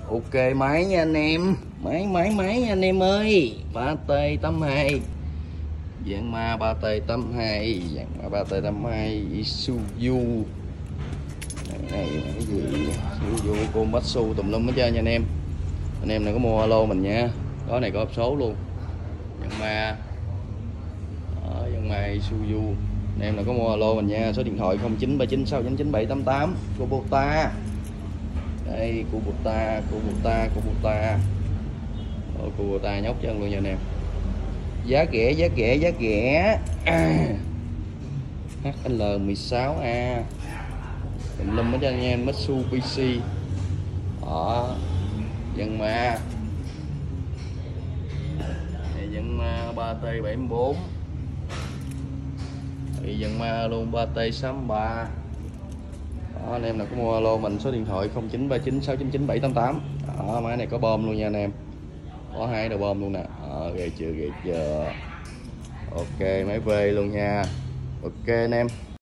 Ok máy nha anh em. Máy nha anh em ơi. 3T82 dạng ma 3T82, dạng ma 3T82 Isuzu. Này cái gì Isuzu Komatsu tùm lum hết trơn nha anh em. Anh em này có mua alo mình nha. Có này có hộp số luôn. Dạng ma. Đó, dạng ma Isuzu. Anh em nào có mua alo mình nha. Số điện thoại 0939699788 Kubota. Đây Kubota Kubota nhóc chân luôn nha anh em. Giá rẻ HL16A tùm lum hết cho anh em. Mitsubishi đó, dân ma này, dân ma 3T74 thì dân ma luôn 3T63 đó. Anh em nào có mua alo mình, số điện thoại 0939699788 đó. Máy này có bom luôn nha anh em, có 2 đầu bom luôn nè. Ghê chưa ok, máy về luôn nha. Ok anh em.